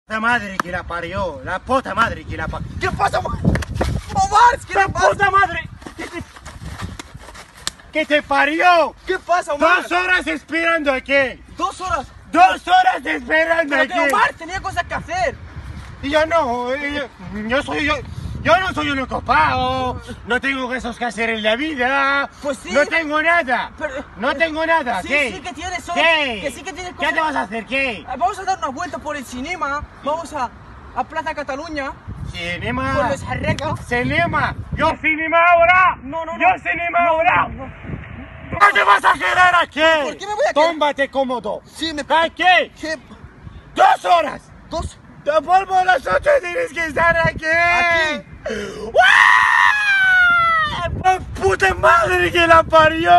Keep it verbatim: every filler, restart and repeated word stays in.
La madre que la parió, la puta madre que la parió. ¿Qué pasa, Omar? Omar, ¿qué ¡La te pasa? puta madre! ¿Qué te, ¿Qué te parió? ¿Qué pasa, Omar? Dos horas esperando aquí. Dos horas. Dos horas esperando Pero aquí. que Omar tenía cosas que hacer. Y yo no, eh, yo, yo soy yo. Yo no soy un ocupado, no tengo cosas que hacer en la vida. Pues sí. No tengo nada. Pero- no tengo nada. Sí, ¿Qué? sí que tienes, solo- ¿Qué? que sí que tienes ¿Qué cosas- te vas a hacer? ¿Qué? Vamos a dar una vuelta por el cinema. Vamos a, a Plaza Cataluña. Cinema. Por los arreglos. Cinema. Yo cinema ahora. No, no, no. Yo cinema ahora. No, no. ¿No te vas a quedar aquí? ¿Por qué me voy a quedar? Tómbate cómodo. Sí, me... ¿Aquí? ¿Qué? Dos horas. Dos. Te vuelvo a las ocho y tienes que estar aquí. Aquí. ¡Uah! ¡Puta madre que la parió!